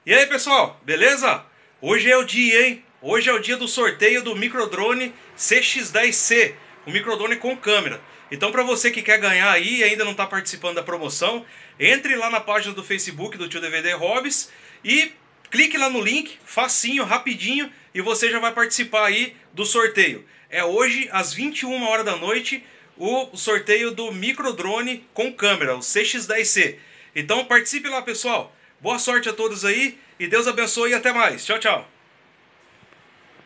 E aí, pessoal, beleza? Hoje é o dia, hein? Hoje é o dia do sorteio do microdrone CX-10C, o microdrone com câmera. Então, para você que quer ganhar aí e ainda não está participando da promoção, entre lá na página do Facebook do Tio DVD Hobbies e clique lá no link, facinho, rapidinho, e você já vai participar aí do sorteio. É hoje, às 21 horas da noite, o sorteio do microdrone com câmera, o CX-10C. Então participe lá, pessoal. Boa sorte a todos aí e Deus abençoe e até mais. Tchau, tchau.